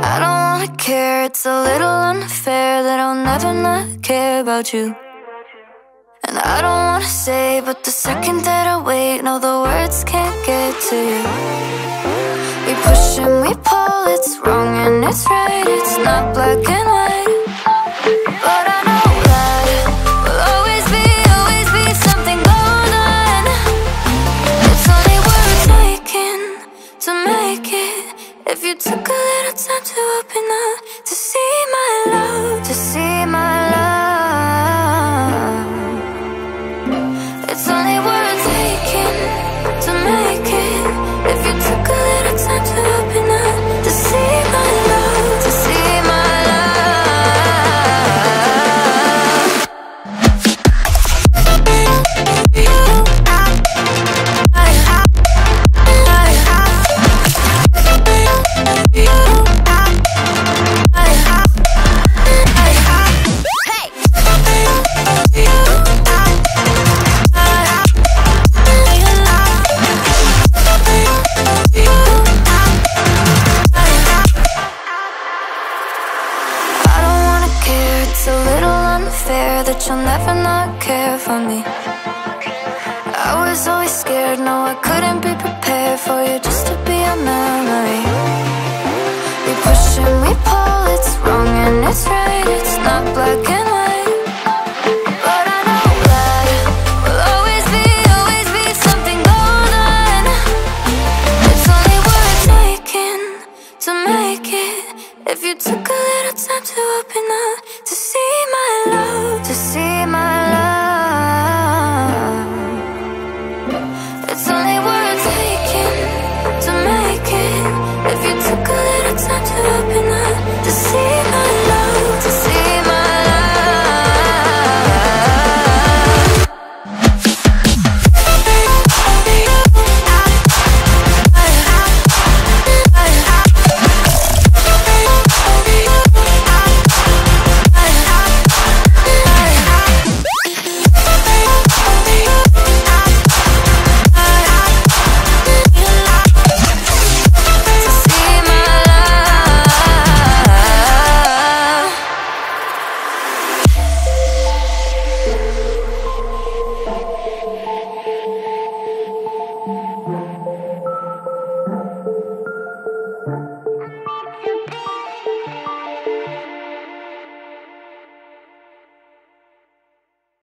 I don't wanna care, it's a little unfair that I'll never not care about you. And I don't wanna say, but the second that I wait, no, the words can't get to you. We push and we pull, it's wrong and it's right, it's not black and white. But I know that we'll always be something going on. It's only worth taking to make it. If you took a little time to open up, to see my love, to see my love. It's only worth taking to make it. If you took a little time to open up, to see my love, to see my that you'll never not care for me. I was always scared, no, I couldn't be prepared for you just to be a memory. We push and we pull, it's wrong and it's right, it's not black and white. But I know that we'll always be something going on. It's only worth taking to make it. If you took a little time to open up, to see my love, to see my